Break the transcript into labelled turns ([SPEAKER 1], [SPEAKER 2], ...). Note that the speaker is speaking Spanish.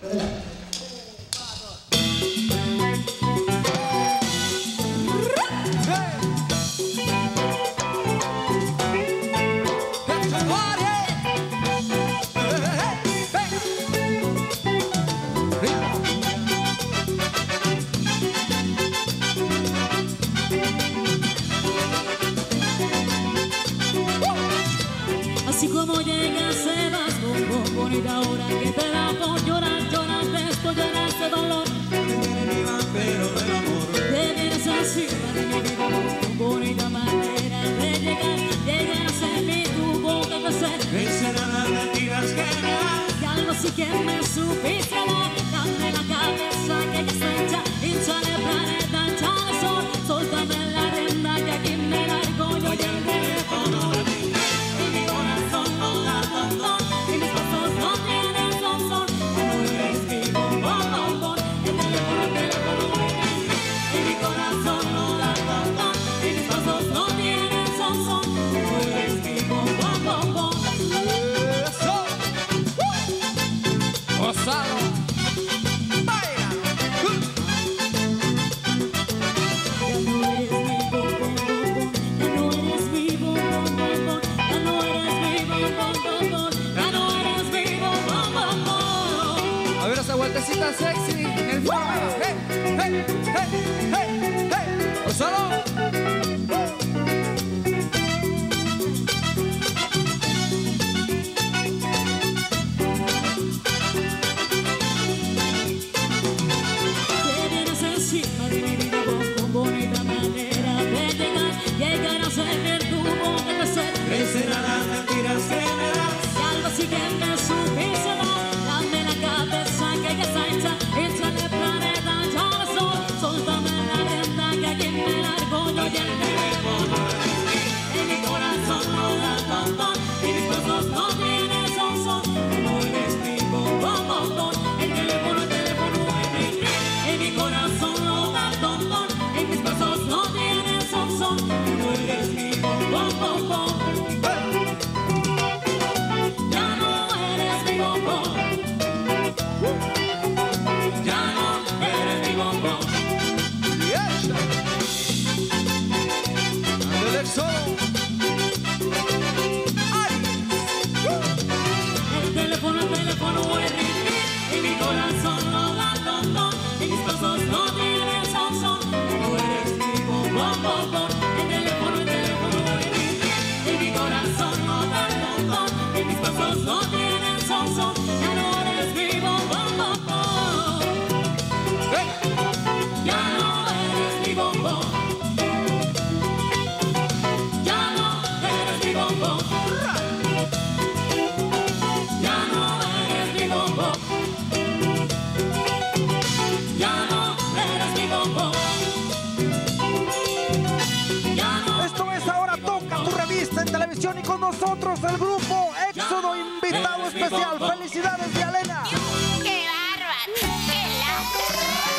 [SPEAKER 1] Así como llegas, se vas, bonita hora que te da por llorar, llorar de esto, llorar de dolor.
[SPEAKER 2] Eres mi vampiro del amor.
[SPEAKER 1] Te vienes encima de mi vida, bonita manera de llegar, llegar a ser mi tu boca crecer.
[SPEAKER 2] Vencer a las mentiras que me das.
[SPEAKER 1] Y algo sí que me supiste dar, dame la cabeza que ya está hecha, hinchale el planeta, hinchale el sol, soltame la rienda que aquí me largo yo y el teléfono de ti.
[SPEAKER 3] Vueltecita sexy en el foro. Hey, hey, hey, hey, hey. Gonzalo.
[SPEAKER 1] Te vienes encima de mi vida con bonita manera de llegar, llegar a ser tu boca crecer.
[SPEAKER 2] Vencer a las mentiras que me das.
[SPEAKER 1] Y algo así que me supiste dar, dame la cabeza que ya está hecha, échale el planeta, échale el sol, soltame la rienda que aquí me largo yo y el teléfono en mi corazón no da tontón, y mis pasos no tienen son, no eres mi bombón, el teléfono en mi corazón no da tontón, y mis pasos no tienen son, no eres mi bombón.
[SPEAKER 3] Exodo.
[SPEAKER 1] El teléfono es ring, y mi corazón no da tontón, y mis pasos no tienen son, no eres mi bombón. El teléfono es ring, y mi corazón no da tontón, y mis pasos no tienen son, ya no eres mi bombón. Ya no eres mi bombón.
[SPEAKER 3] En televisión y con nosotros el grupo Éxodo, invitado especial. Felicidades, Dialena.
[SPEAKER 4] ¡Qué bárbaro! ¡Qué la...